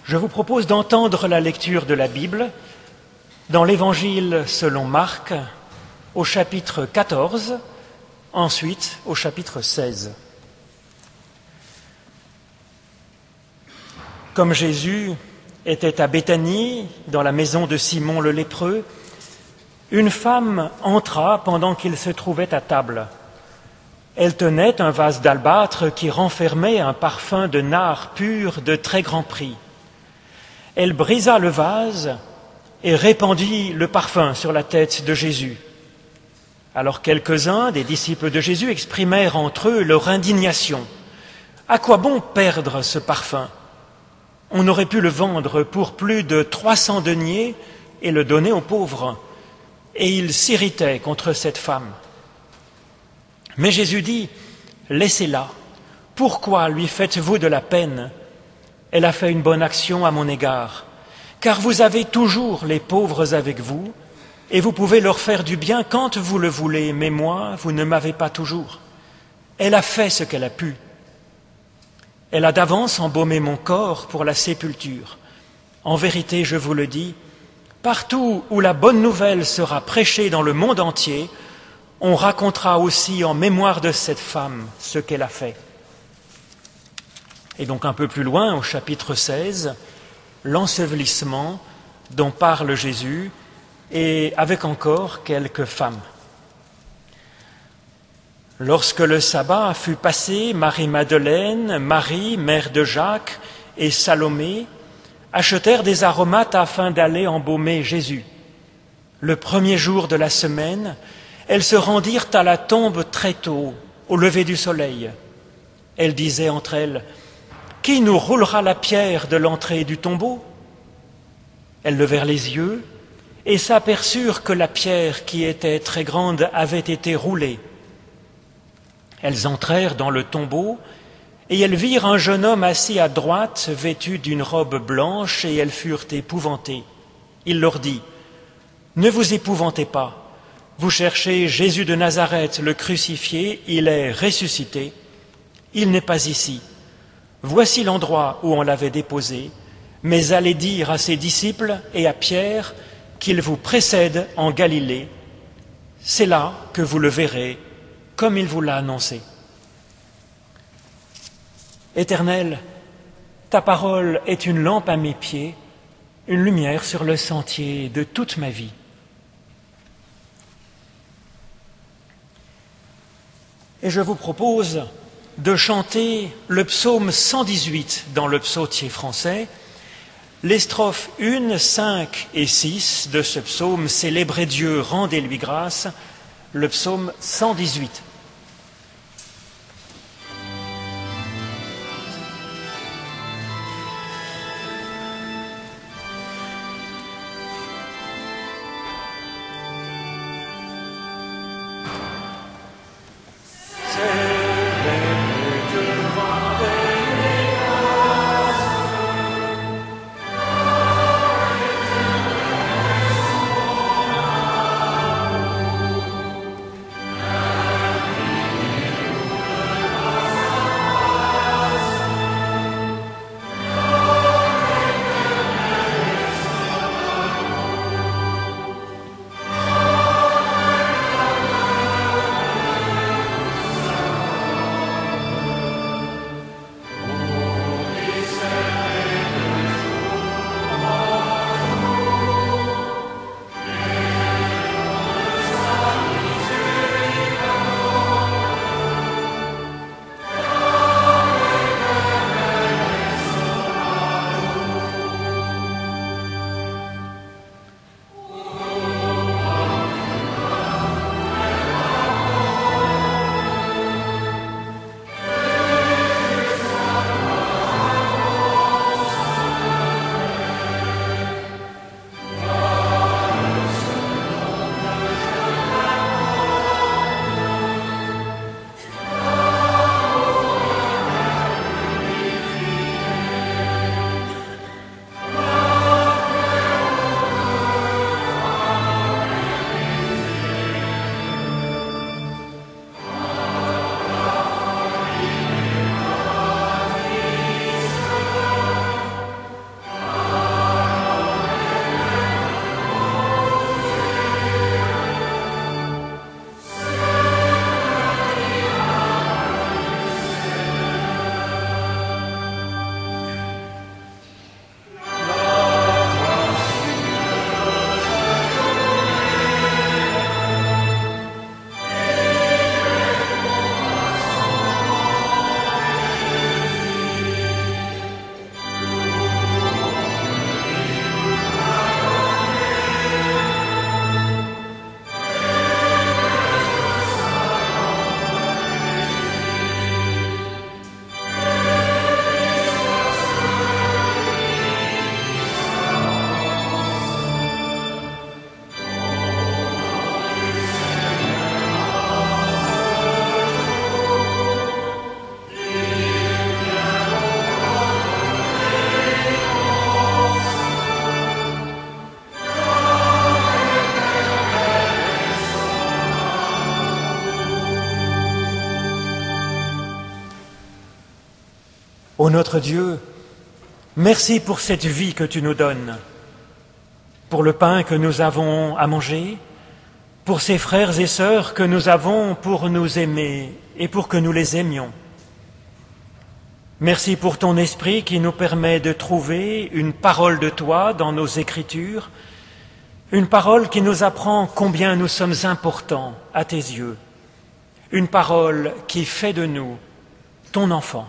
Je vous propose d'entendre la lecture de la Bible dans l'Évangile selon Marc, au chapitre 14, ensuite au chapitre 16. Comme Jésus était à Béthanie, dans la maison de Simon le lépreux, une femme entra pendant qu'il se trouvait à table. Elle tenait un vase d'albâtre qui renfermait un parfum de nard pur de très grand prix. Elle brisa le vase et répandit le parfum sur la tête de Jésus. Alors quelques-uns des disciples de Jésus exprimèrent entre eux leur indignation. « À quoi bon perdre ce parfum ? On aurait pu le vendre pour plus de 300 deniers et le donner aux pauvres. » Et ils s'irritaient contre cette femme. Mais Jésus dit, « Laissez-la. Pourquoi lui faites-vous de la peine ? Elle a fait une bonne action à mon égard, car vous avez toujours les pauvres avec vous, et vous pouvez leur faire du bien quand vous le voulez, mais moi, vous ne m'avez pas toujours. Elle a fait ce qu'elle a pu. Elle a d'avance embaumé mon corps pour la sépulture. En vérité, je vous le dis, partout où la bonne nouvelle sera prêchée dans le monde entier, on racontera aussi en mémoire de cette femme ce qu'elle a fait. » Et donc un peu plus loin, au chapitre 16, l'ensevelissement dont parle Jésus, et avec encore quelques femmes. Lorsque le sabbat fut passé, Marie-Madeleine, Marie, mère de Jacques, et Salomé achetèrent des aromates afin d'aller embaumer Jésus. Le premier jour de la semaine, elles se rendirent à la tombe très tôt, au lever du soleil. Elles disaient entre elles, « Qui nous roulera la pierre de l'entrée du tombeau ?» Elles levèrent les yeux et s'aperçurent que la pierre, qui était très grande, avait été roulée. Elles entrèrent dans le tombeau et elles virent un jeune homme assis à droite, vêtu d'une robe blanche, et elles furent épouvantées. Il leur dit, « Ne vous épouvantez pas, vous cherchez Jésus de Nazareth, le crucifié, il est ressuscité, il n'est pas ici. Voici l'endroit où on l'avait déposé, mais allez dire à ses disciples et à Pierre qu'il vous précède en Galilée. C'est là que vous le verrez, comme il vous l'a annoncé. » Éternel, ta parole est une lampe à mes pieds, une lumière sur le sentier de toute ma vie. Et je vous propose de chanter le psaume 118 dans le psautier français, les strophes 1, 5 et 6 de ce psaume, Célébrez Dieu, rendez-lui grâce, le psaume 118. Ô notre Dieu, merci pour cette vie que tu nous donnes, pour le pain que nous avons à manger, pour ces frères et sœurs que nous avons pour nous aimer et pour que nous les aimions. Merci pour ton esprit qui nous permet de trouver une parole de toi dans nos écritures, une parole qui nous apprend combien nous sommes importants à tes yeux, une parole qui fait de nous ton enfant.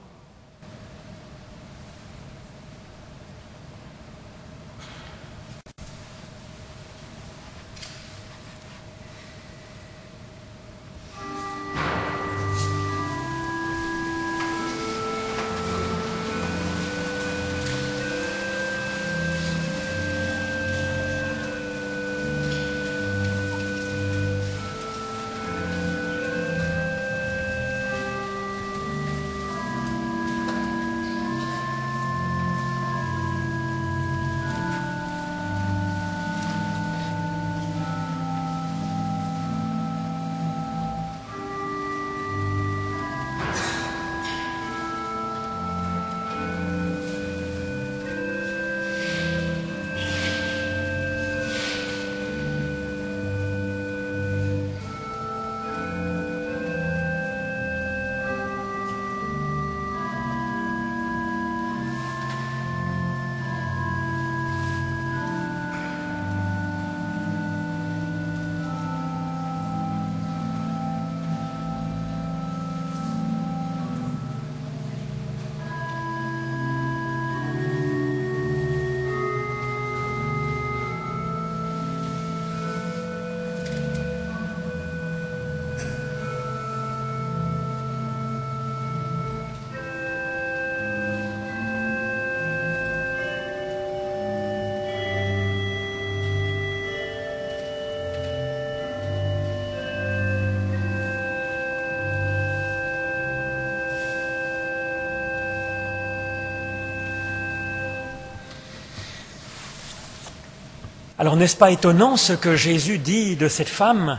Alors n'est-ce pas étonnant ce que Jésus dit de cette femme?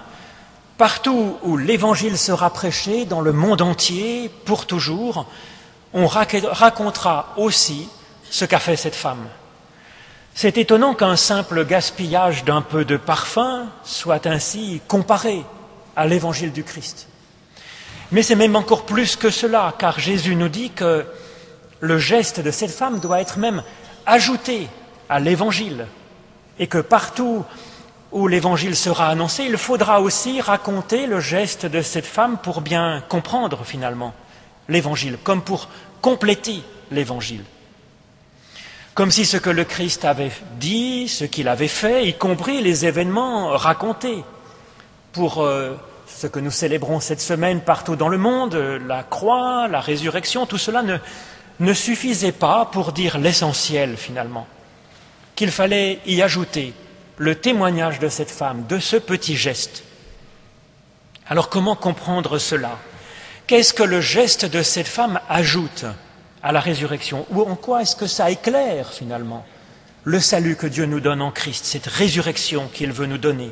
Partout où l'Évangile sera prêché, dans le monde entier, pour toujours, on racontera aussi ce qu'a fait cette femme. C'est étonnant qu'un simple gaspillage d'un peu de parfum soit ainsi comparé à l'Évangile du Christ. Mais c'est même encore plus que cela, car Jésus nous dit que le geste de cette femme doit être même ajouté à l'Évangile, et que partout où l'Évangile sera annoncé, il faudra aussi raconter le geste de cette femme pour bien comprendre finalement l'Évangile, comme pour compléter l'Évangile. Comme si ce que le Christ avait dit, ce qu'il avait fait, y compris les événements racontés pour ce que nous célébrons cette semaine partout dans le monde, la croix, la résurrection, tout cela ne suffisait pas pour dire l'essentiel finalement, qu'il fallait y ajouter le témoignage de cette femme, de ce petit geste. Alors comment comprendre cela? Qu'est-ce que le geste de cette femme ajoute à la résurrection? Ou en quoi est-ce que ça éclaire finalement le salut que Dieu nous donne en Christ, cette résurrection qu'il veut nous donner?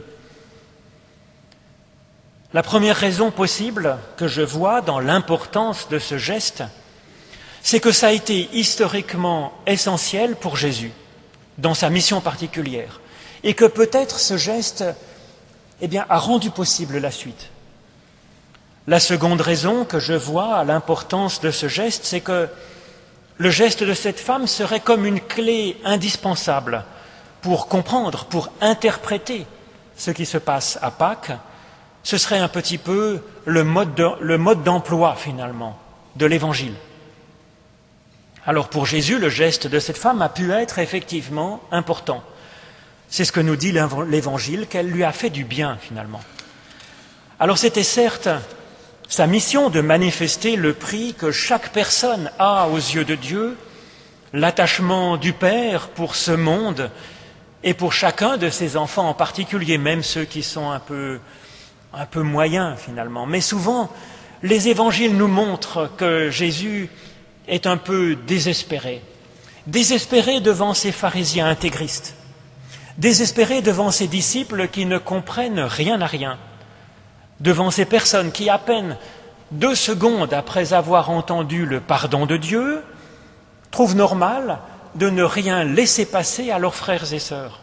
La première raison possible que je vois dans l'importance de ce geste, c'est que ça a été historiquement essentiel pour Jésus, dans sa mission particulière, et que peut-être ce geste a rendu possible la suite. La seconde raison que je vois à l'importance de ce geste, c'est que le geste de cette femme serait comme une clé indispensable pour comprendre, pour interpréter ce qui se passe à Pâques. Ce serait un petit peu le mode d'emploi finalement de l'Évangile. Alors pour Jésus, le geste de cette femme a pu être effectivement important. C'est ce que nous dit l'Évangile, qu'elle lui a fait du bien finalement. Alors c'était certes sa mission de manifester le prix que chaque personne a aux yeux de Dieu, l'attachement du Père pour ce monde et pour chacun de ses enfants en particulier, même ceux qui sont un peu moyens finalement. Mais souvent, les évangiles nous montrent que Jésus est un peu désespéré devant ces pharisiens intégristes, désespéré devant ces disciples qui ne comprennent rien à rien, devant ces personnes qui, à peine 2 secondes après avoir entendu le pardon de Dieu, trouvent normal de ne rien laisser passer à leurs frères et sœurs.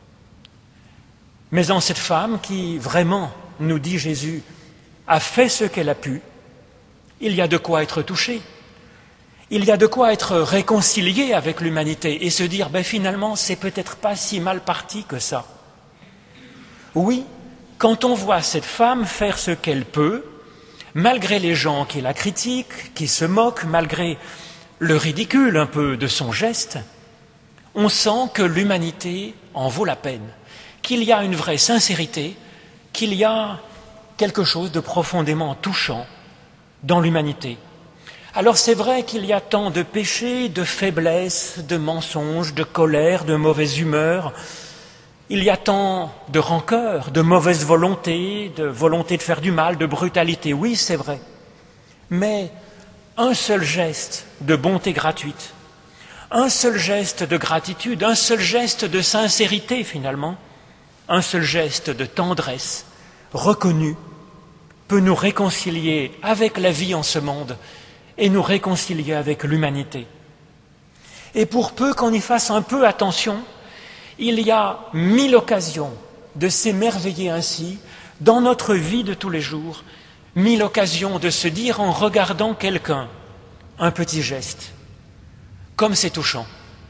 Mais en cette femme qui, vraiment, nous dit Jésus, a fait ce qu'elle a pu, il y a de quoi être touché. Il y a de quoi être réconcilié avec l'humanité et se dire, finalement, c'est peut-être pas si mal parti que ça. Oui, quand on voit cette femme faire ce qu'elle peut, malgré les gens qui la critiquent, qui se moquent, malgré le ridicule un peu de son geste, on sent que l'humanité en vaut la peine, qu'il y a une vraie sincérité, qu'il y a quelque chose de profondément touchant dans l'humanité. Alors c'est vrai qu'il y a tant de péchés, de faiblesses, de mensonges, de colère, de mauvaise humeur. Il y a tant de rancœur, de mauvaise volonté de faire du mal, de brutalité. Oui, c'est vrai. Mais un seul geste de bonté gratuite, un seul geste de gratitude, un seul geste de sincérité finalement, un seul geste de tendresse reconnu peut nous réconcilier avec la vie en ce monde et nous réconcilier avec l'humanité. Et pour peu qu'on y fasse un peu attention, il y a 1000 occasions de s'émerveiller ainsi dans notre vie de tous les jours, 1000 occasions de se dire en regardant quelqu'un un petit geste, comme c'est touchant,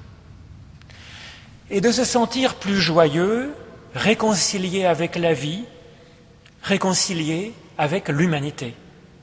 et de se sentir plus joyeux, réconcilié avec la vie, réconcilié avec l'humanité.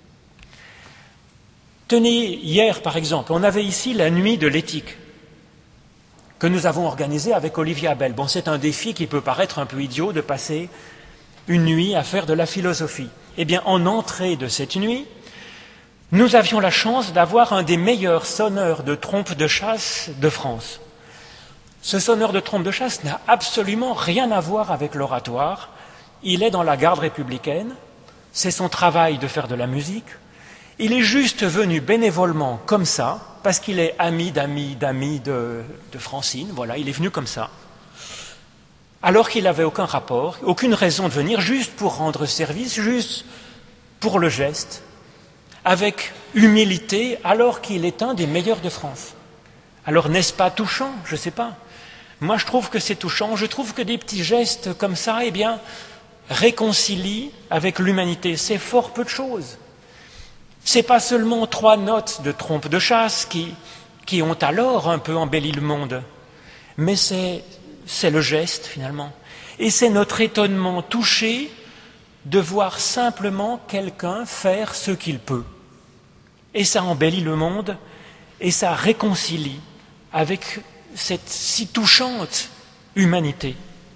Tenez, hier par exemple, on avait ici la nuit de l'éthique que nous avons organisée avec Olivier Abel. Bon, c'est un défi qui peut paraître un peu idiot de passer une nuit à faire de la philosophie. Eh bien, en entrée de cette nuit, nous avions la chance d'avoir un des meilleurs sonneurs de trompe de chasse de France. Ce sonneur de trompe de chasse n'a absolument rien à voir avec l'oratoire. Il est dans la garde républicaine, c'est son travail de faire de la musique. Il est juste venu bénévolement comme ça, parce qu'il est ami de Francine, voilà, il est venu comme ça. Alors qu'il n'avait aucun rapport, aucune raison de venir, juste pour rendre service, juste pour le geste, avec humilité, alors qu'il est un des meilleurs de France. Alors n'est-ce pas touchant? Je ne sais pas. Moi je trouve que c'est touchant, je trouve que des petits gestes comme ça, réconcilient avec l'humanité. C'est fort peu de choses. Ce n'est pas seulement 3 notes de trompe de chasse qui ont alors un peu embelli le monde, mais c'est le geste finalement. Et c'est notre étonnement touché de voir simplement quelqu'un faire ce qu'il peut. Et ça embellit le monde et ça réconcilie avec cette si touchante humanité.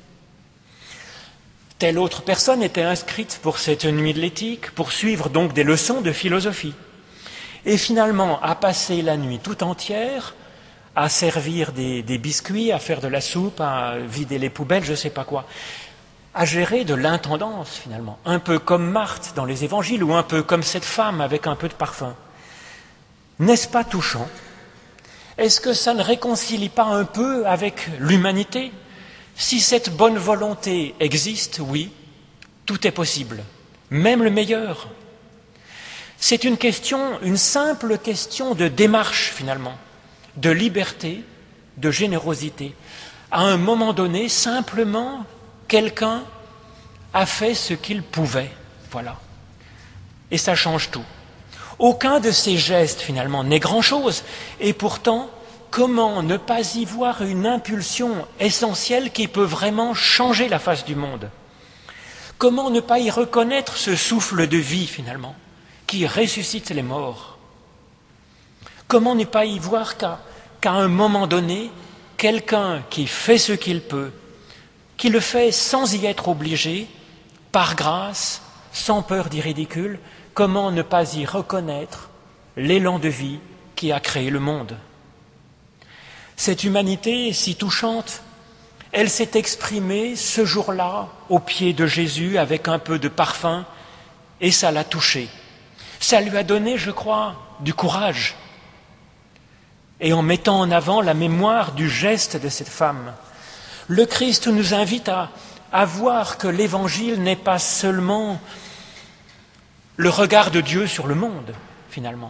Telle autre personne était inscrite pour cette nuit de l'éthique, pour suivre donc des leçons de philosophie. Et finalement, a passé la nuit tout entière à servir des biscuits, à faire de la soupe, à vider les poubelles, je ne sais pas quoi, à gérer de l'intendance finalement, un peu comme Marthe dans les évangiles ou un peu comme cette femme avec un peu de parfum. N'est-ce pas touchant? Est-ce que ça ne réconcilie pas un peu avec l'humanité? Si cette bonne volonté existe, oui, tout est possible, même le meilleur. C'est une simple question de démarche finalement, de liberté, de générosité. À un moment donné, simplement, quelqu'un a fait ce qu'il pouvait, voilà. Et ça change tout. Aucun de ces gestes finalement n'est grand-chose, et pourtant, comment ne pas y voir une impulsion essentielle qui peut vraiment changer la face du monde? Comment ne pas y reconnaître ce souffle de vie, finalement, qui ressuscite les morts? Comment ne pas y voir qu'à un moment donné, quelqu'un qui fait ce qu'il peut, qui le fait sans y être obligé, par grâce, sans peur du ridicule, comment ne pas y reconnaître l'élan de vie qui a créé le monde? Cette humanité si touchante, elle s'est exprimée ce jour-là au pied de Jésus avec un peu de parfum et ça l'a touché. Ça lui a donné, je crois, du courage. Et en mettant en avant la mémoire du geste de cette femme, le Christ nous invite à voir que l'Évangile n'est pas seulement le regard de Dieu sur le monde, finalement,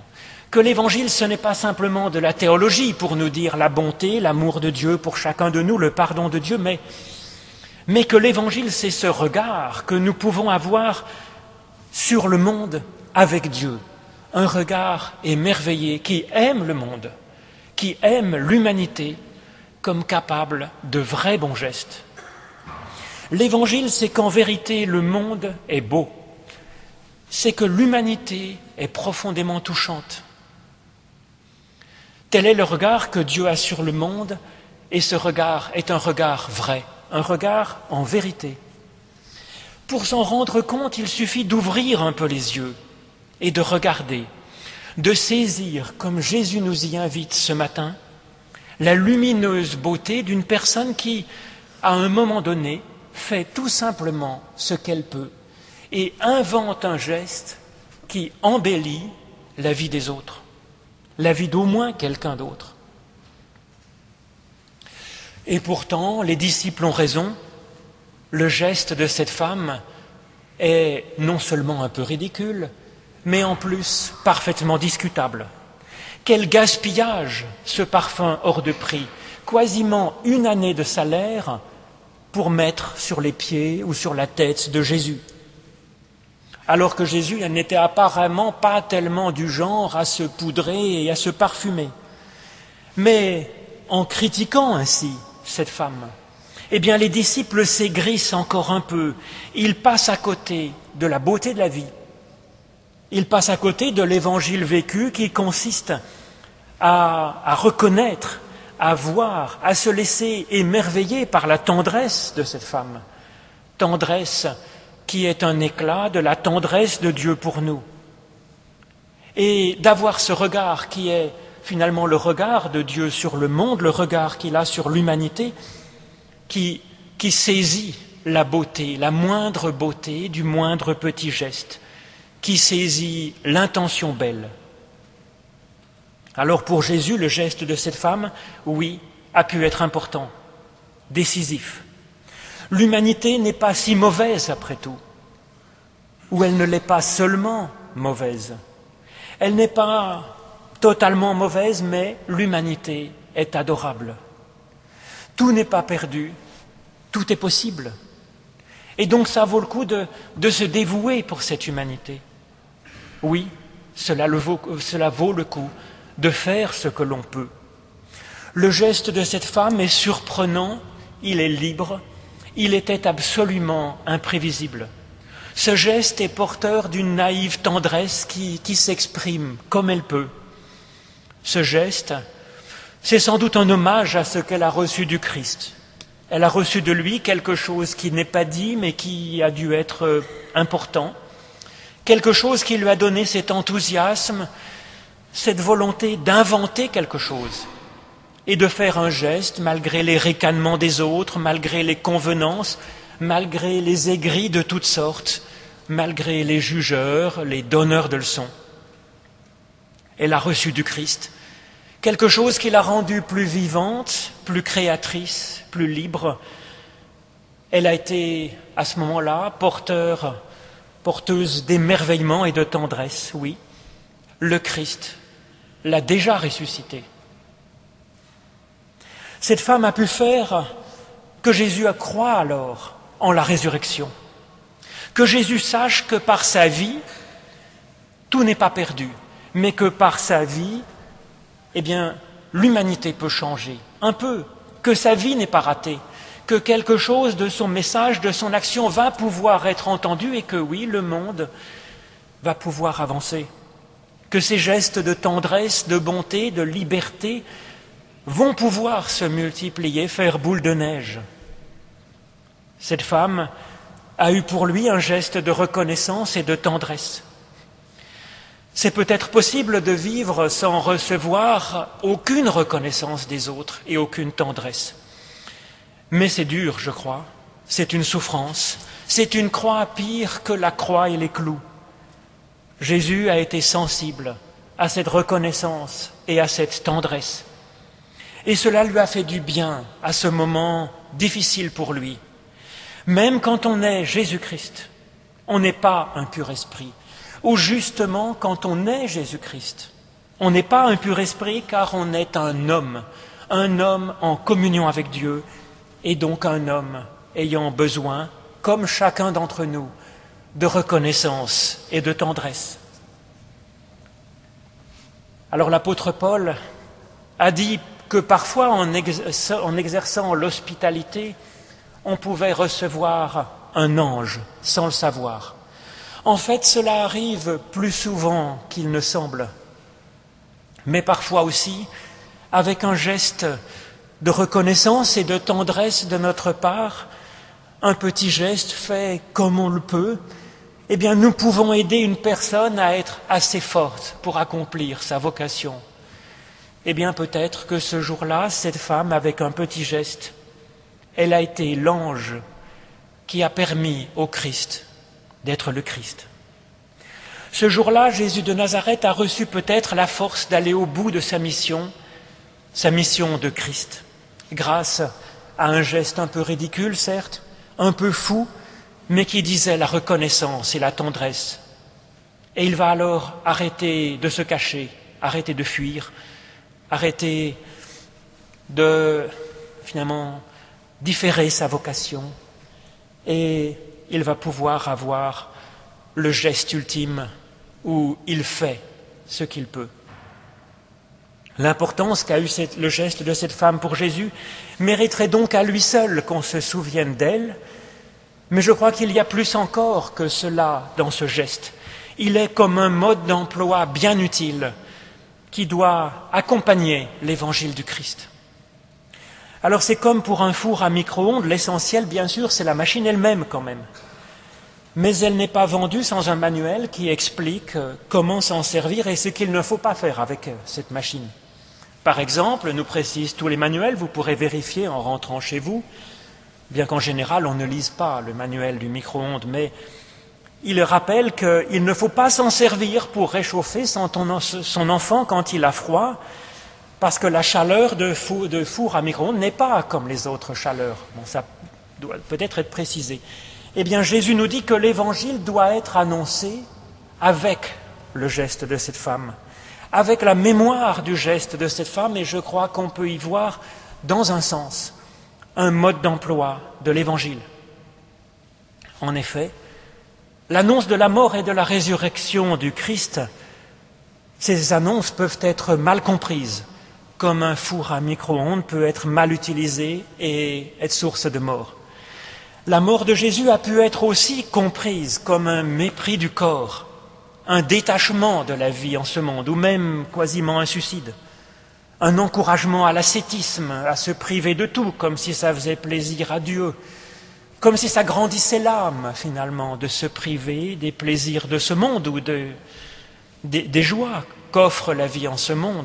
que l'Évangile, ce n'est pas simplement de la théologie pour nous dire la bonté, l'amour de Dieu pour chacun de nous, le pardon de Dieu, mais que l'Évangile, c'est ce regard que nous pouvons avoir sur le monde avec Dieu, un regard émerveillé qui aime le monde, qui aime l'humanité comme capable de vrais bons gestes. L'Évangile, c'est qu'en vérité, le monde est beau, c'est que l'humanité est profondément touchante. Tel est le regard que Dieu a sur le monde, et ce regard est un regard vrai, un regard en vérité. Pour s'en rendre compte, il suffit d'ouvrir un peu les yeux et de regarder, de saisir, comme Jésus nous y invite ce matin, la lumineuse beauté d'une personne qui, à un moment donné, fait tout simplement ce qu'elle peut et invente un geste qui embellit la vie des autres, la vie d'au moins quelqu'un d'autre. Et pourtant, les disciples ont raison, le geste de cette femme est non seulement un peu ridicule, mais en plus parfaitement discutable. Quel gaspillage, ce parfum hors de prix, quasiment une année de salaire pour mettre sur les pieds ou sur la tête de Jésus. Alors que Jésus n'était apparemment pas tellement du genre à se poudrer et à se parfumer. Mais en critiquant ainsi cette femme, eh bien les disciples s'aigrissent encore un peu. Ils passent à côté de la beauté de la vie. Ils passent à côté de l'évangile vécu qui consiste à reconnaître, à voir, à se laisser émerveiller par la tendresse de cette femme. Tendresse qui est un éclat de la tendresse de Dieu pour nous. Et d'avoir ce regard qui est finalement le regard de Dieu sur le monde, le regard qu'il a sur l'humanité, qui saisit la beauté, la moindre beauté du moindre petit geste, qui saisit l'intention belle. Alors pour Jésus, le geste de cette femme, oui, a pu être important, décisif. L'humanité n'est pas si mauvaise après tout, ou elle ne l'est pas seulement mauvaise. Elle n'est pas totalement mauvaise, mais l'humanité est adorable. Tout n'est pas perdu, tout est possible. Et donc ça vaut le coup de se dévouer pour cette humanité. Oui, cela vaut le coup de faire ce que l'on peut. Le geste de cette femme est surprenant, il est libre, il était absolument imprévisible. Ce geste est porteur d'une naïve tendresse qui s'exprime comme elle peut. Ce geste, c'est sans doute un hommage à ce qu'elle a reçu du Christ. Elle a reçu de lui quelque chose qui n'est pas dit, mais qui a dû être important. Quelque chose qui lui a donné cet enthousiasme, cette volonté d'inventer quelque chose et de faire un geste malgré les ricanements des autres, malgré les convenances, malgré les aigris de toutes sortes, malgré les jugeurs, les donneurs de leçons. Elle a reçu du Christ quelque chose qui l'a rendue plus vivante, plus créatrice, plus libre. Elle a été, à ce moment-là, porteuse d'émerveillement et de tendresse, oui. Le Christ l'a déjà ressuscité. Cette femme a pu faire que Jésus croit alors en la résurrection. Que Jésus sache que par sa vie, tout n'est pas perdu, mais que par sa vie, eh bien, l'humanité peut changer, un peu, que sa vie n'est pas ratée, que quelque chose de son message, de son action va pouvoir être entendu et que oui, le monde va pouvoir avancer. Que ces gestes de tendresse, de bonté, de liberté vont pouvoir se multiplier, faire boule de neige. Cette femme a eu pour lui un geste de reconnaissance et de tendresse. C'est peut-être possible de vivre sans recevoir aucune reconnaissance des autres et aucune tendresse. Mais c'est dur, je crois. C'est une souffrance. C'est une croix pire que la croix et les clous. Jésus a été sensible à cette reconnaissance et à cette tendresse. Et cela lui a fait du bien à ce moment difficile pour lui. Même quand on est Jésus-Christ, on n'est pas un pur esprit. Ou justement, quand on est Jésus-Christ, On n'est pas un pur esprit car on est un homme en communion avec Dieu, et donc un homme ayant besoin, comme chacun d'entre nous, de reconnaissance et de tendresse. Alors l'apôtre Paul a dit que parfois en exerçant l'hospitalité, on pouvait recevoir un ange sans le savoir. En fait, cela arrive plus souvent qu'il ne semble, mais parfois aussi avec un geste de reconnaissance et de tendresse de notre part, un petit geste fait comme on le peut, eh bien nous pouvons aider une personne à être assez forte pour accomplir sa vocation. Eh bien peut-être que ce jour-là, cette femme, avec un petit geste, elle a été l'ange qui a permis au Christ d'être le Christ. Ce jour-là, Jésus de Nazareth a reçu peut-être la force d'aller au bout de sa mission de Christ, grâce à un geste un peu ridicule, certes, un peu fou, mais qui disait la reconnaissance et la tendresse. Et il va alors arrêter de se cacher, arrêter de fuir, arrêter de, finalement, différer sa vocation, et il va pouvoir avoir le geste ultime où il fait ce qu'il peut. L'importance qu'a eu le geste de cette femme pour Jésus mériterait donc à lui seul qu'on se souvienne d'elle, mais je crois qu'il y a plus encore que cela dans ce geste. Il est comme un mode d'emploi bien utile qui doit accompagner l'évangile du Christ. Alors c'est comme pour un four à micro-ondes, l'essentiel bien sûr c'est la machine elle-même quand même. Mais elle n'est pas vendue sans un manuel qui explique comment s'en servir et ce qu'il ne faut pas faire avec cette machine. Par exemple, nous précisent tous les manuels, vous pourrez vérifier en rentrant chez vous, bien qu'en général on ne lise pas le manuel du micro-ondes, mais il rappelle qu'il ne faut pas s'en servir pour réchauffer son enfant quand il a froid, parce que la chaleur de four à micro-ondes n'est pas comme les autres chaleurs. Bon, ça doit peut-être être précisé. Eh bien, Jésus nous dit que l'Évangile doit être annoncé avec le geste de cette femme, avec la mémoire du geste de cette femme, et je crois qu'on peut y voir, dans un sens, un mode d'emploi de l'Évangile. En effet, l'annonce de la mort et de la résurrection du Christ, ces annonces peuvent être mal comprises, comme un four à micro-ondes peut être mal utilisé et être source de mort. La mort de Jésus a pu être aussi comprise comme un mépris du corps, un détachement de la vie en ce monde, ou même quasiment un suicide, un encouragement à l'ascétisme, à se priver de tout, comme si ça faisait plaisir à Dieu, comme si ça grandissait l'âme, finalement, de se priver des plaisirs de ce monde ou des joies qu'offre la vie en ce monde.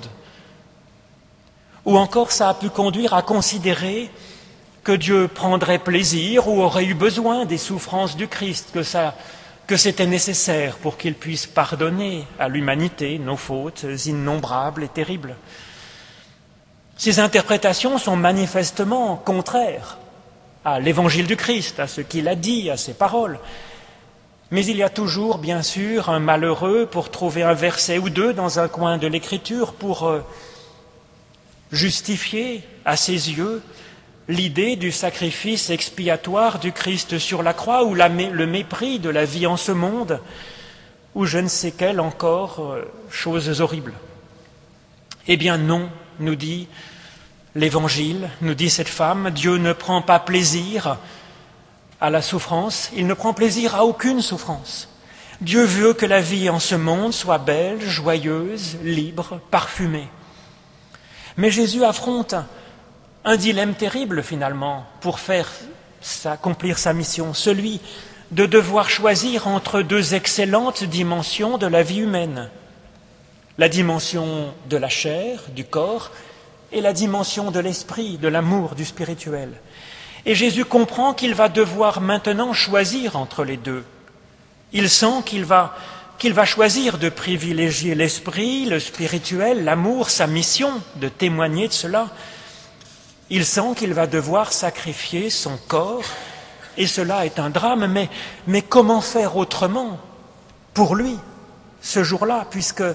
Ou encore, ça a pu conduire à considérer que Dieu prendrait plaisir ou aurait eu besoin des souffrances du Christ, que c'était nécessaire pour qu'il puisse pardonner à l'humanité nos fautes innombrables et terribles. Ces interprétations sont manifestement contraires à l'évangile du Christ, à ce qu'il a dit, à ses paroles. Mais il y a toujours, bien sûr, un malheureux pour trouver un verset ou deux dans un coin de l'Écriture pour justifier à ses yeux l'idée du sacrifice expiatoire du Christ sur la croix, ou le mépris de la vie en ce monde, ou je ne sais quelle encore choses horribles. Eh bien non, nous dit l'Évangile, nous dit cette femme, Dieu ne prend pas plaisir à la souffrance, il ne prend plaisir à aucune souffrance. Dieu veut que la vie en ce monde soit belle, joyeuse, libre, parfumée. Mais Jésus affronte un dilemme terrible finalement pour accomplir sa mission, celui de devoir choisir entre deux excellentes dimensions de la vie humaine, la dimension de la chair, du corps, et la dimension de l'esprit, de l'amour, du spirituel. Et Jésus comprend qu'il va devoir maintenant choisir entre les deux. Il sent qu'il va choisir de privilégier l'esprit, le spirituel, l'amour, sa mission de témoigner de cela. Il sent qu'il va devoir sacrifier son corps, et cela est un drame, mais comment faire autrement pour lui, ce jour-là, puisque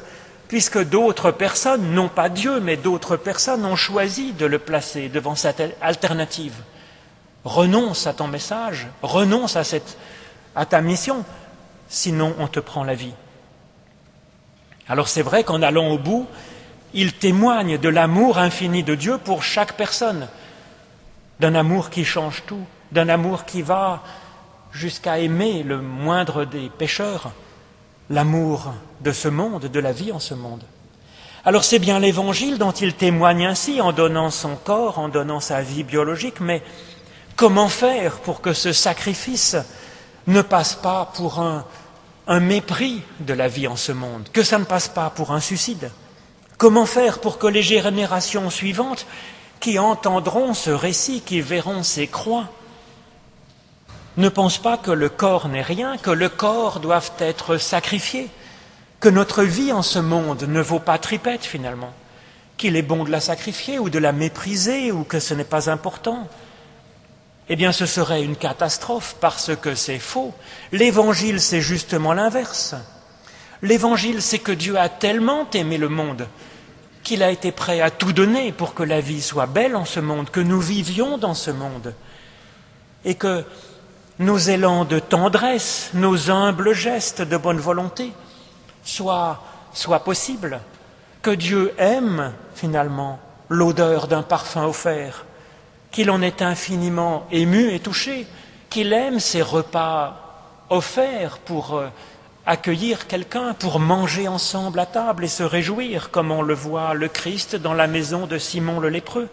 puisque d'autres personnes, non pas Dieu, mais d'autres personnes ont choisi de le placer devant cette alternative. Renonce à ton message, renonce à ta mission, sinon on te prend la vie. Alors c'est vrai qu'en allant au bout, il témoigne de l'amour infini de Dieu pour chaque personne, d'un amour qui change tout, d'un amour qui va jusqu'à aimer le moindre des pécheurs, l'amour de ce monde, de la vie en ce monde. Alors c'est bien l'Évangile dont il témoigne ainsi en donnant son corps, en donnant sa vie biologique, mais comment faire pour que ce sacrifice ne passe pas pour un mépris de la vie en ce monde, que ça ne passe pas pour un suicide? Comment faire pour que les générations suivantes qui entendront ce récit, qui verront ces croix, ne pensent pas que le corps n'est rien, que le corps doit être sacrifié, que notre vie en ce monde ne vaut pas tripette finalement, qu'il est bon de la sacrifier ou de la mépriser ou que ce n'est pas important? Eh bien, ce serait une catastrophe parce que c'est faux. L'Évangile, c'est justement l'inverse. L'Évangile, c'est que Dieu a tellement aimé le monde qu'il a été prêt à tout donner pour que la vie soit belle en ce monde, que nous vivions dans ce monde, et que nos élans de tendresse, nos humbles gestes de bonne volonté soient possibles, que Dieu aime finalement l'odeur d'un parfum offert, qu'il en est infiniment ému et touché, qu'il aime ces repas offerts pour accueillir quelqu'un, pour manger ensemble à table et se réjouir, comme on le voit le Christ dans la maison de Simon le lépreux.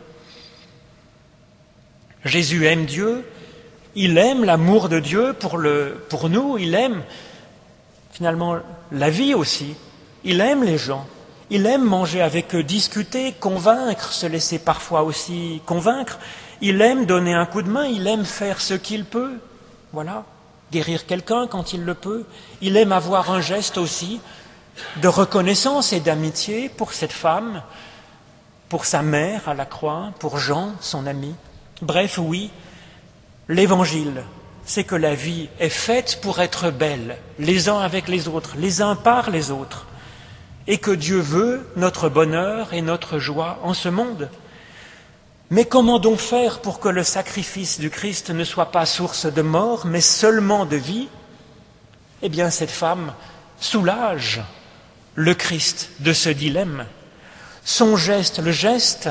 Jésus aime Dieu, il aime l'amour de Dieu pour nous, il aime finalement la vie aussi, il aime les gens, il aime manger avec eux, discuter, convaincre, se laisser parfois aussi convaincre, il aime donner un coup de main, il aime faire ce qu'il peut, voilà, guérir quelqu'un quand il le peut, il aime avoir un geste aussi de reconnaissance et d'amitié pour cette femme, pour sa mère à la croix, pour Jean, son ami. Bref, oui, l'Évangile, c'est que la vie est faite pour être belle, les uns avec les autres, les uns par les autres, et que Dieu veut notre bonheur et notre joie en ce monde. Mais comment donc faire pour que le sacrifice du Christ ne soit pas source de mort, mais seulement de vie? Eh bien, cette femme soulage le Christ de ce dilemme. Son geste, le geste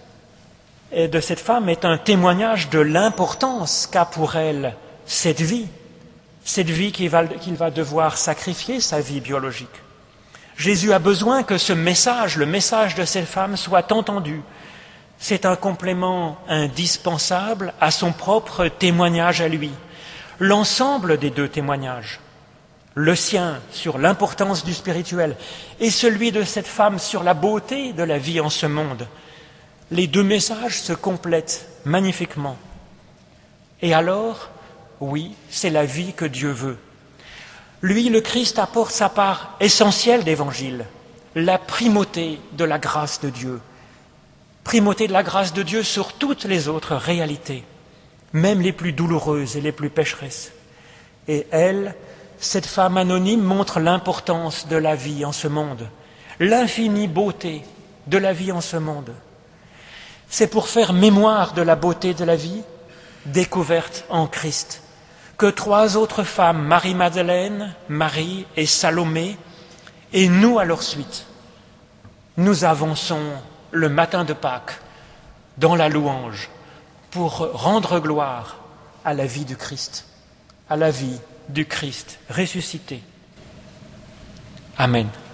de cette femme est un témoignage de l'importance qu'a pour elle cette vie qu'il va devoir sacrifier sa vie biologique. Jésus a besoin que ce message, le message de cette femme, soit entendu. C'est un complément indispensable à son propre témoignage à lui. L'ensemble des deux témoignages, le sien sur l'importance du spirituel et celui de cette femme sur la beauté de la vie en ce monde, les deux messages se complètent magnifiquement. Et alors, oui, c'est la vie que Dieu veut. Lui, le Christ, apporte sa part essentielle d'évangile, la primauté de la grâce de Dieu. Primauté de la grâce de Dieu sur toutes les autres réalités, même les plus douloureuses et les plus pécheresses. Et elle, cette femme anonyme, montre l'importance de la vie en ce monde, l'infinie beauté de la vie en ce monde. C'est pour faire mémoire de la beauté de la vie, découverte en Christ, que trois autres femmes, Marie-Madeleine, Marie et Salomé, et nous à leur suite, nous avançons le matin de Pâques dans la louange pour rendre gloire à la vie du Christ, à la vie du Christ ressuscité. Amen.